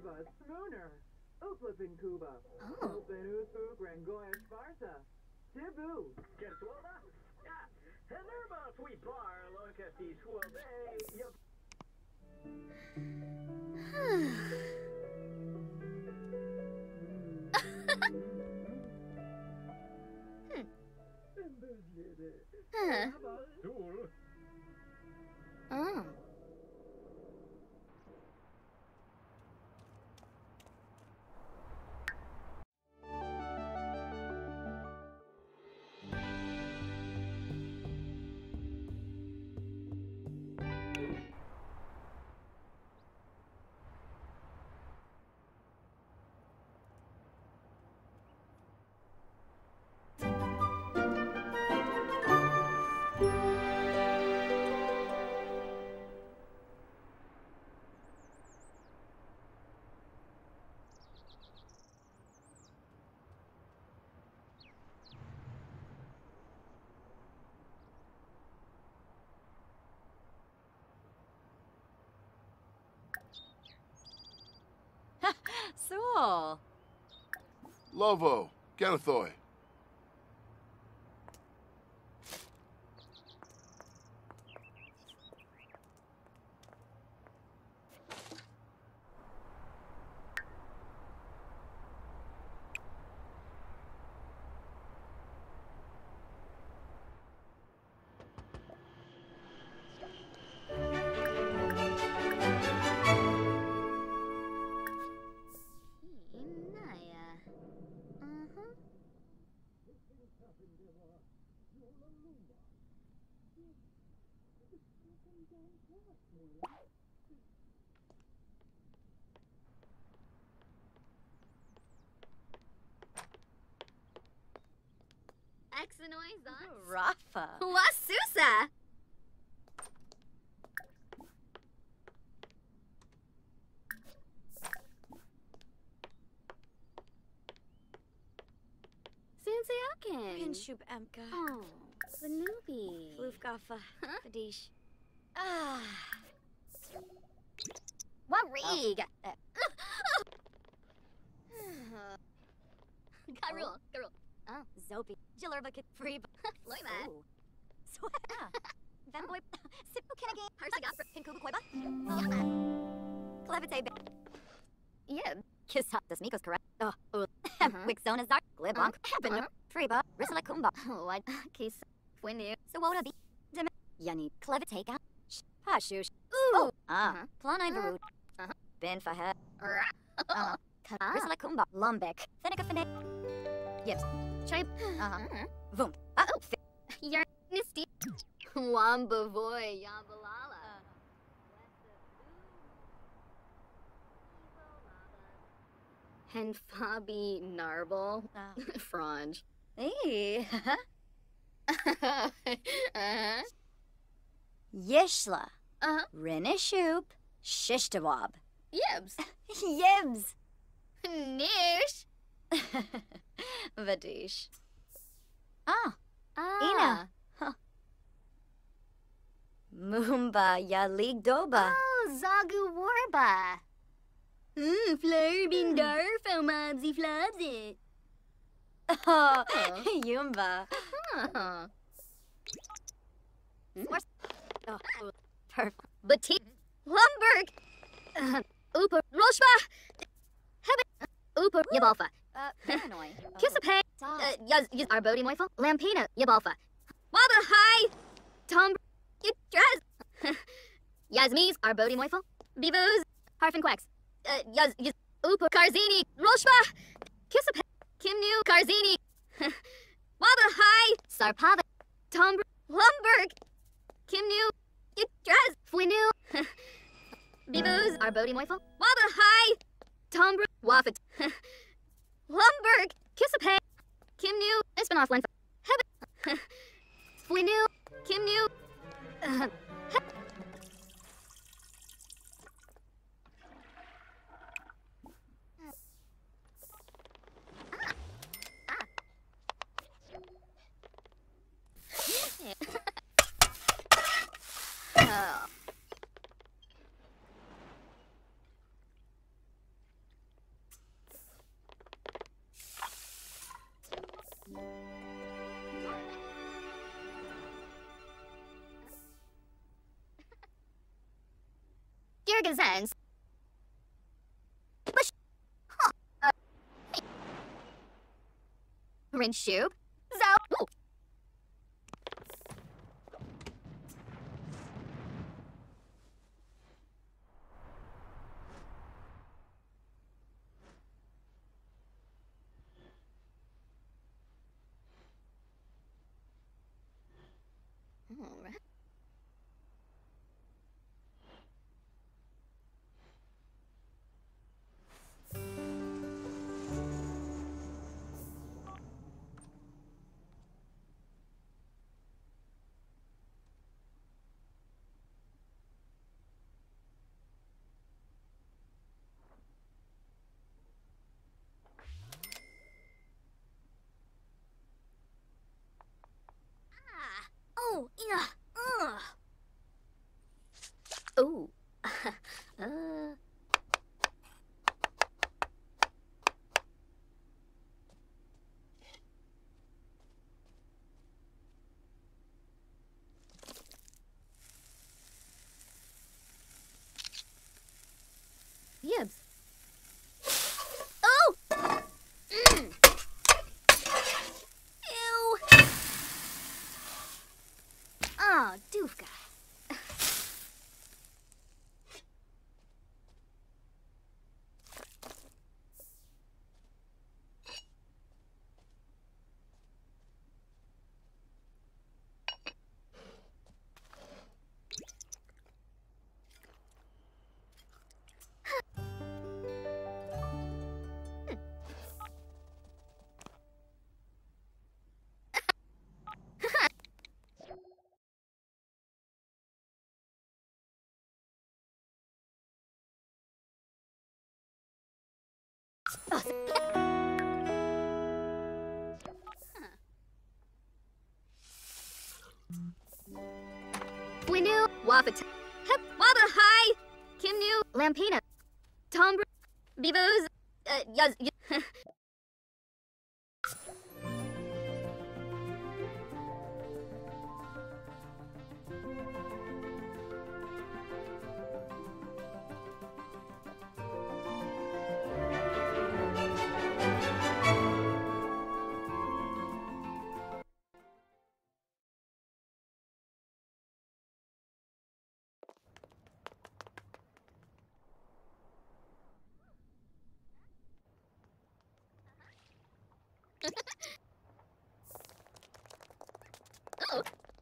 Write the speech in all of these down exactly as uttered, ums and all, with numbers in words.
Kuba, Smooner, Uplipin Kuba, Oh. Upin Usuk, Rangoya Sparta, Tibu, Keswova? Ja, Henerba sweet bar, look at the swove, yup. Huh. Tool. Oh. Sewell. Lovo, Kenethoi. Naya. Uh-huh. Exenoizon. Rafa. Wasusa. Sansayakin. Pinshub Emka. Oh, the newbie. Flufgafa. Fadish. Ah. Warig. Oh. Garul. Garul. Oh. Zopi. Jillerba Free. Loima. Sweta. Vanboy. Sipu Kenagame. Harsagafra. Pinkuba Koiba. Yama. Clevite. Yeah. Kiss Hot. The Smiko's correct. Oh. Uh-huh. Wixona Zark. Glibonk. Uh-huh. Happen. Freeba. Risala Kumba. Oh, I kiss. When you. So what be? Dim. Yanni. Clevite. Pashush. Ooh. Ah. Uh-huh. Planai Varut. Uh-huh. Ben Fahed. Uh-huh. Risala Kumba. Lumbek. Finica Fine. Yips. Chip. Uh-huh. Voom. Uh-oh. You're misty. Wamba boy. Yambalala. And Fabi Narble. Uh, Frange. hey. uh-huh. Yishla. Uh-huh. Rinishoop. Shishtawab. Yibs. Yibs. Nish. Vadish. Ah. Ah. Ina. Huh. Moomba Yalig Doba. Oh, Zagu Warba. Hmm, Flarbin Darfo Mobsy Flabsy. Oh, Oh. Yumba. Huh. Oh, perfect. Batik. Lumberg. Uh, Upa Roshba. Hebben. Upa Yabalfa. Uh, Paranoid. Kissapay. Oh. Uh, Yaz Yaz Arbodi Moifel. Lampina Yabalfa. Waba Hi. Tom. Yitraz. Yasmi's Arbodi Moifel. Bivuz. Harfin Quacks. Uh, Yaz Yaz Upa Karzini. Roshba. Kissapay. Kimnu Karzini. Waba Hi. Sarpava. Tom. Lumberg. Kimnu. Yitraz. Fwinu. Bivuz. Arbodi Moifel. Waba Hi. Tom. Waffet. Lumberg. Kissapay. Kimnu. Espinoff Lenfa. Hebben. Fwinu. Kimnu. Uh, Argazans. Bush. Huh. Uh. Rinshu. Zao. Ooh. All right. Oh, yeah. Ugh. Oh. uh. Yibs. Oh! Mm. Ew. Oh, doofka. We knew Wafat. Hep Waba Hi. Kim knew Lampina. Tom Bivos. Uh, Yaz. Oh.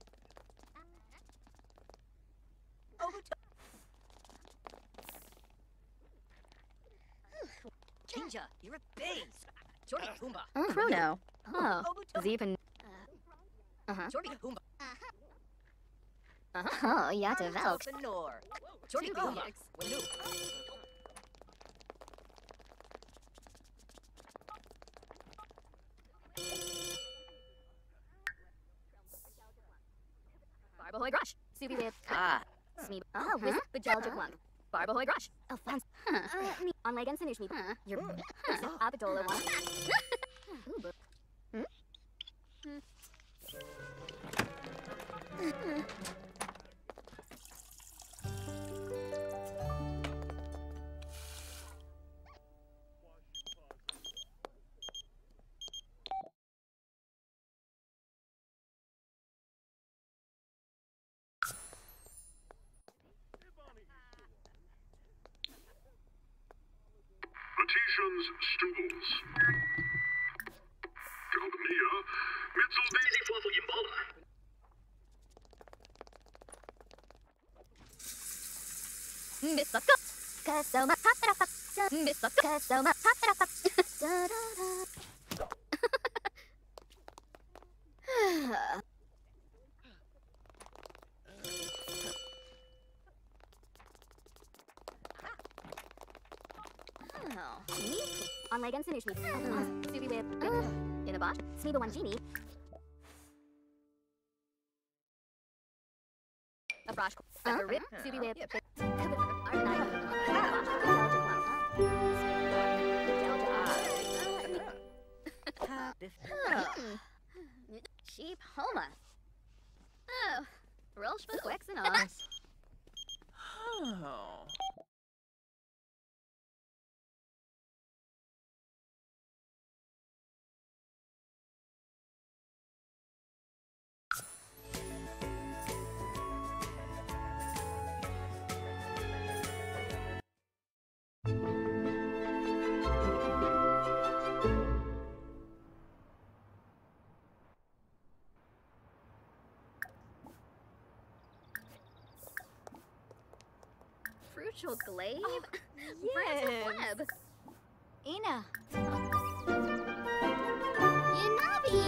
Kinja, you're a base. Jordy Kumba. Oh, Chrono. Oh. Zeven. Uh-huh. Jordy Kumba. Uh-huh. Oh, yeah, developed. Nor. Jordy Kumba. Wanu. Barbahoy Grush. Subi with. Ah. Smeeb. Oh, with the Jeljaquunk. Barbahoy Grush. Oh, fun. Huh. Uh, me. On Legan Sinish me. Huh. You're. Abadola one. Ooh, but. Hmm? Hmm. Petitions Stools. Galbania, Mitzel Daisy Fluffle Yimbala. Misaka. Kasoma Patrapa. Misaka. Kasoma Patrapa. Da da da. On Legan Sinish me. Subi with. In a bot. Sneeba one genie. A brush. A rip. Subi with. Sheep Homa. Oh, Rolsh for Quex and Oz. Oh. Frugal glaive? yes. Web. Ina. Yanabi.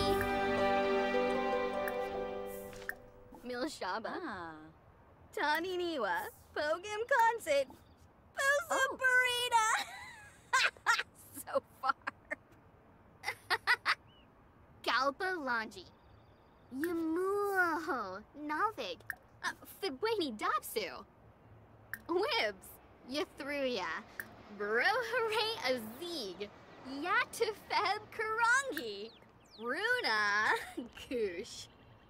Milshaba. Ah. Tani Niwa. Pogim Concert. Bosa Oh. Burrita. So far. Galpa Lanji. Yamuho. Navig. Uh, Fibweni Dapsu. Wibs. Yathruya. Brohare Azig. Yatufeb Karangi. Runa. Kush.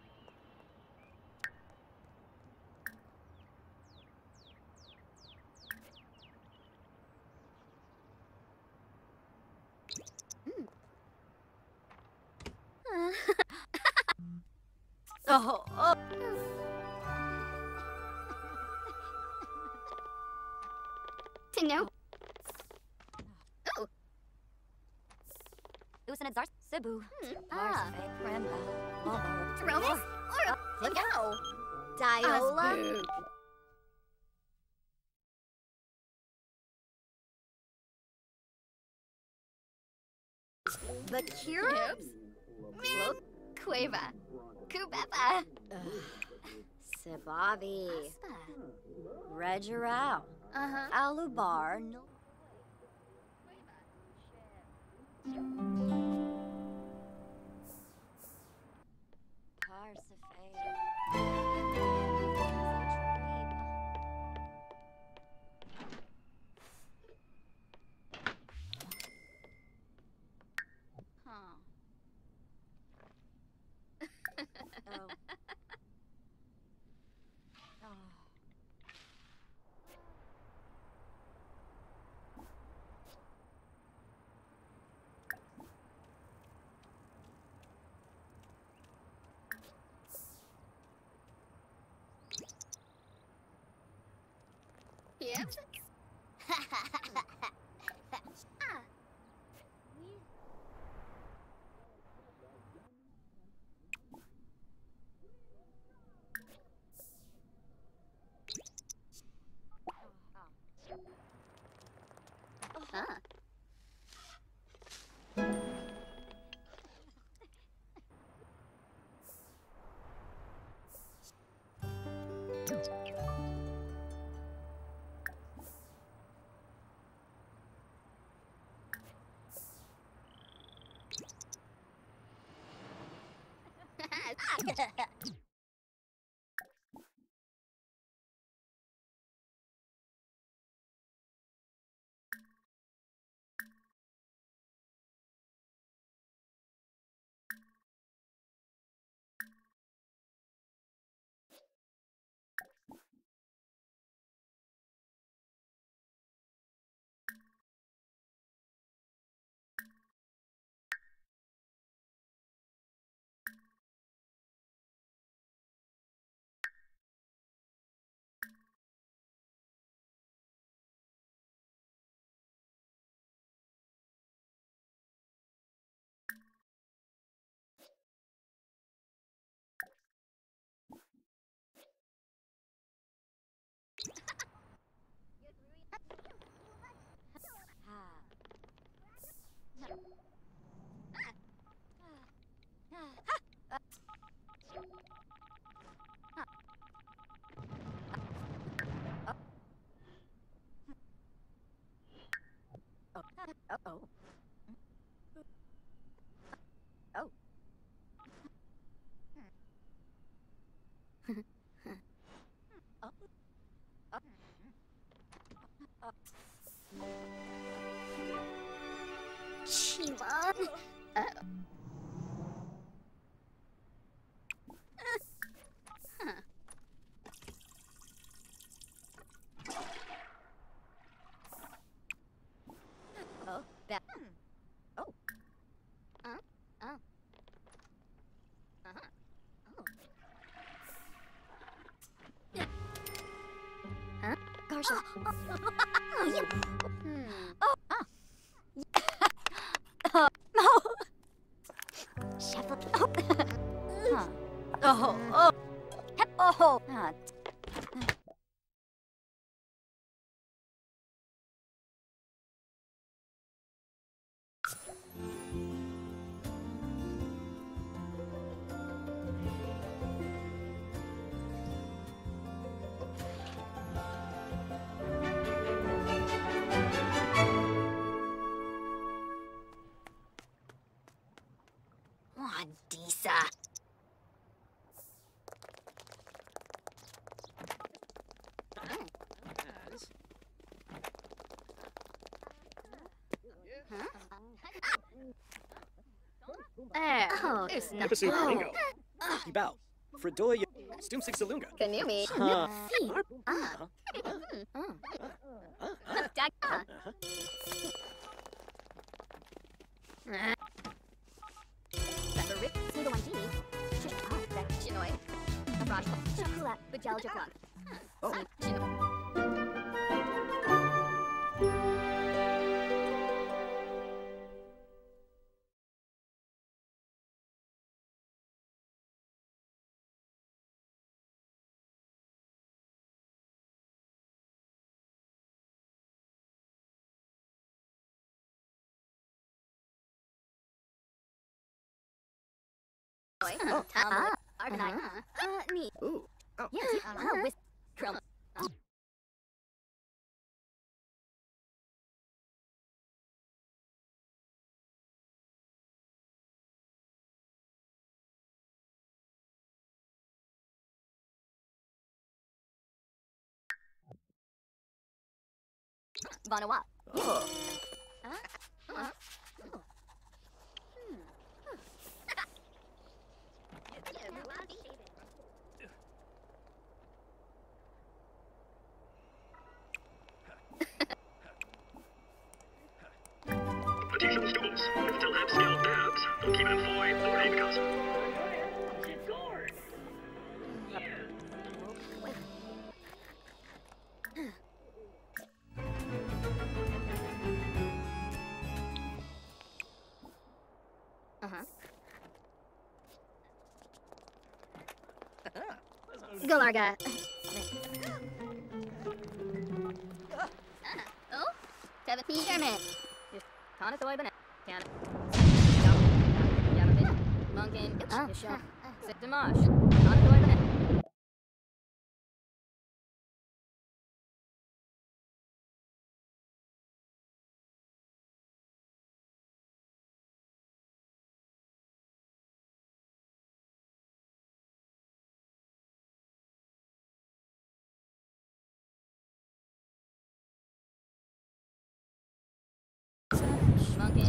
Oh, oh. To know. Oh. Usanad Zars. Cebu. Ah. Arsafe. Kremba. Lava. Trovis? Or Click no. Diola. Asbook. Bakira. Miro. Cueva. Kubeba. Sibavi. Regerau. Uh-huh. Alubar. No. Huh. Oh. Oh. Yep. Ah. Huh. Uh-oh. Oh. Oh. Oh. Chimon. Uh. Huh. Oh. That. Oh. Uh. Oh. Uh-huh. Oh. Huh? Garsha. Oh, yeah. Hmm. Oh. Ah. No. Shepherd. Oh. Huh. Oh. Oh. Oh. Ah. Eh, Oh, it's not. Nipasu Ringo. Ibao. Fredoy. Stumsik Salunga. Can you meet? Huh. see. Ah. Dag. Pepper Rip, Snigo one Genie. Ah, that Chinoy. A brush. Chakula, Bajalja Club. Oh. Chino. Ah. Arcanine. Uh, me. Ooh. Oh. Yes, uh, with Chroma. Vanawa. Oh. Uh, Additional schools. Still have skilled dabs. They'll keep it employed or because. Uh-huh. Galarga. Oh, Tevin Sherman. Kana Toy Banana. Kana. Yamabit. Munkin. Yasha. Sitamash. Kana Toy Banana. Munkin.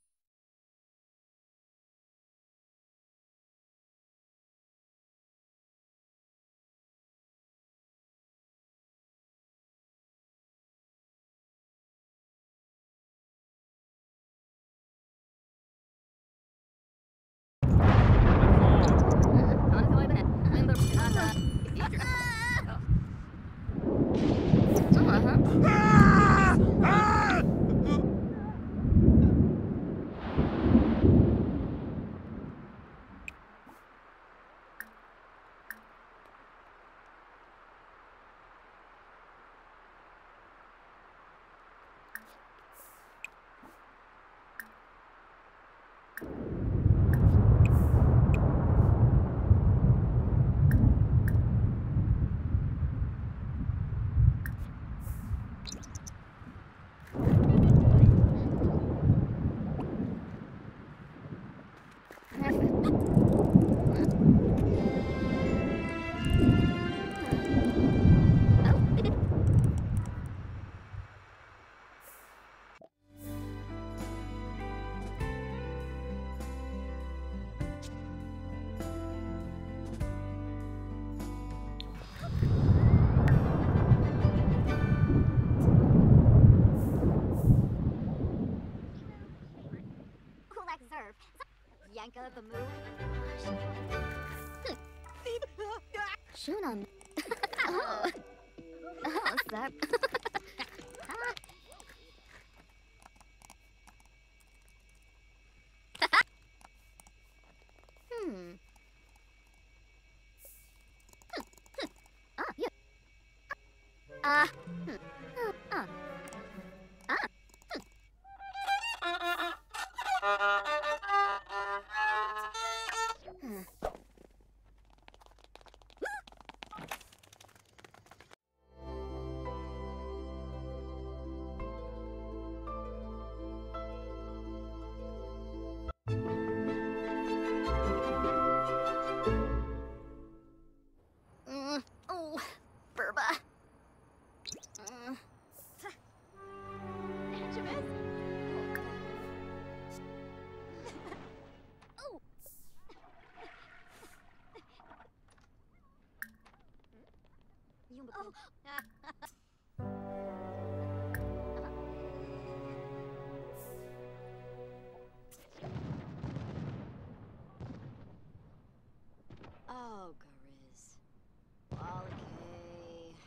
Kana Toy Banana. Limber. Kata. Uh-huh. Kulak Zerb. Yanka the move. Shunan. Oh. Oh, Zerb. Hmm. Ah, yeah. Ah. Hmm. Ah. Ah. Hmm. Mm. Oh, Burba. Mm. Oh, Gariz. Okay.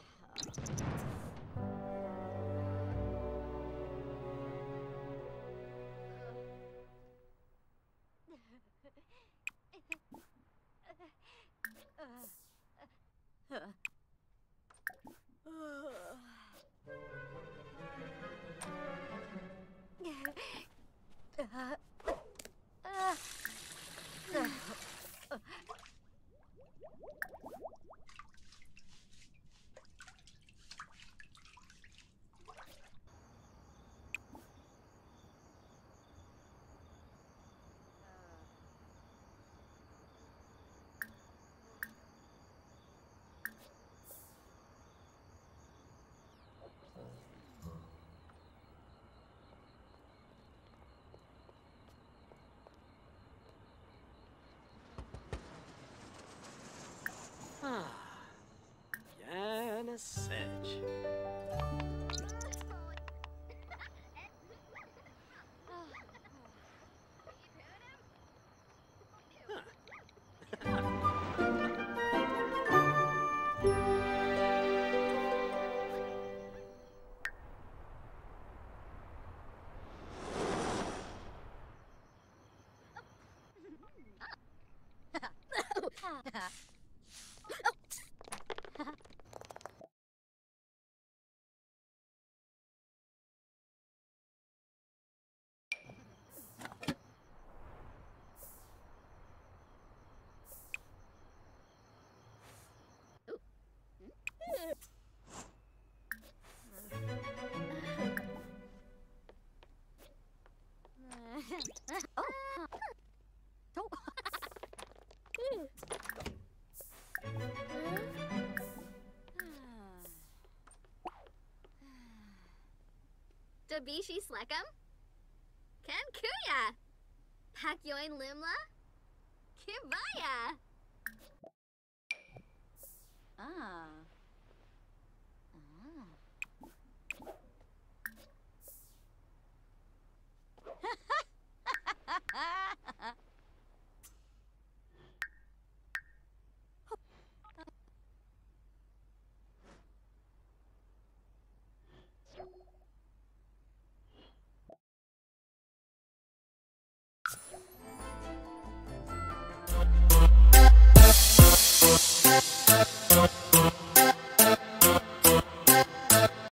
Ah. Yana Sedge. Dabishi Slekam? Ken Kuya! Pakyoin Limla? Kibaya! Ah.